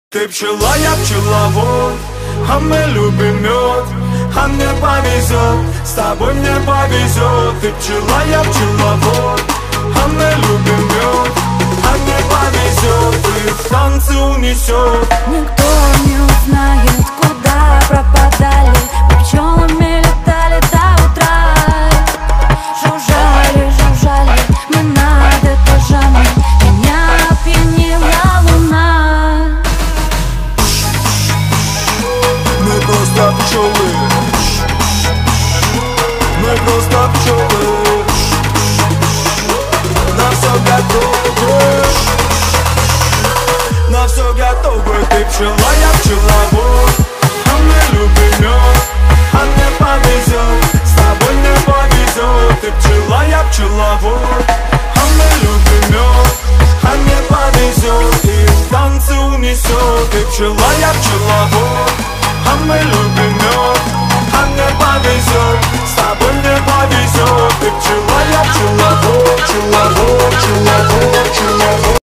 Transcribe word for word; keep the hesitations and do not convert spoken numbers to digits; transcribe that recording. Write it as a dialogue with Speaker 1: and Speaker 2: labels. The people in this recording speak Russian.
Speaker 1: Ты пчела, я пчеловод, а мы любим мед, а мне повезет, с тобой мне повезет. Ты пчела, я пчеловод, а мы любим мед, а мне повезет, и в танцы унесет.
Speaker 2: Никто не узнает, куда пропадали, мы пчелами летали до утра. Жужжали, жужжали мы над этажами, меня опьянила луна.
Speaker 1: Мы просто пчелы, мы просто пчелы, на все готовы, на все готовы. Ты пчела, я пчеловод, а мы любим мед, а мне повезет, с тобой мне повезет. Ты пчела, я пчеловод, а мы любим мед, а мне повезет, и в танцы унесет. Ты пчела, я пчеловод.